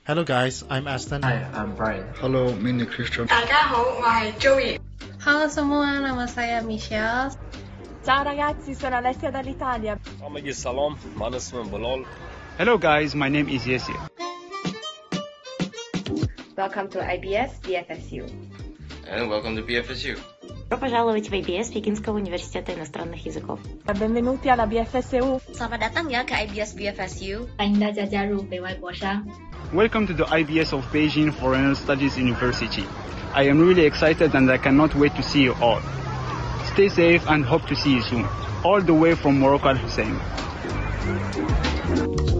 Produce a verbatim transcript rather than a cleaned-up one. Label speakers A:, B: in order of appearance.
A: Hello guys, I'm Aston.
B: Hi, I'm Brian.
C: Hello, Minnie Christian.
D: 大家好，我係 Joey.
E: Halo semua, nama saya Michelle.
F: Ciao ragazzi, sono Alessia dall'Italia.
G: Salam, أنا اسمي Bilal.
H: Hello guys, my name is Yesir.
I: Welcome to I B S B F S U.
J: And welcome to B F S U.
K: Добро пожаловать в I B S Пекинского университета иностранных языков.
F: Benvenuti alla B F S U.
L: Selamat datang ya ke I B S B F S U.
M: 欢迎大家加入北外国商。
H: Welcome to the I B S of Beijing Foreign Studies University. I am really excited and I cannot wait to see you all. Stay safe and hope to see you soon. All the way from Morocco, Al Hussein.